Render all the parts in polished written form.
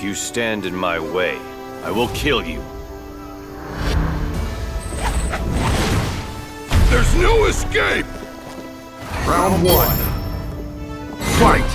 If you stand in my way, I will kill you. There's no escape! Round one. Fight!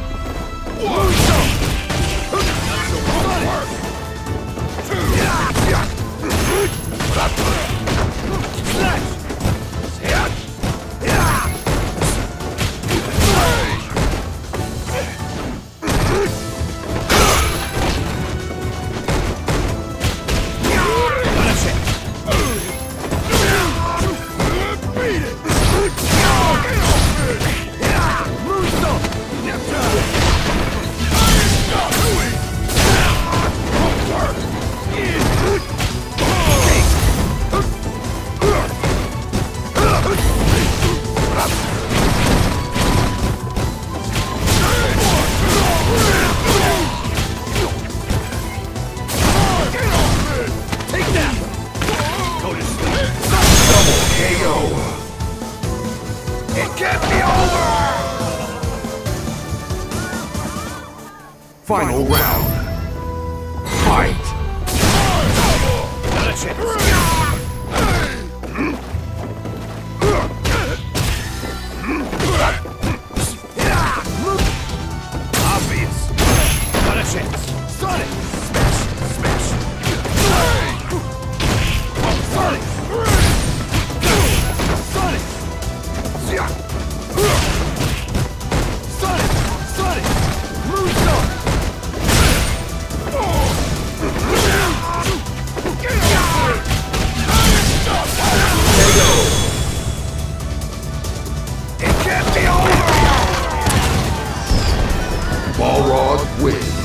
Final round. Fight! Not a chance. Obvious. Not a chance. Sonic! Smash! Smash! Sonic! Sonic! Sonic! Sonic! Moonsault! It can't be over! Balrog wins.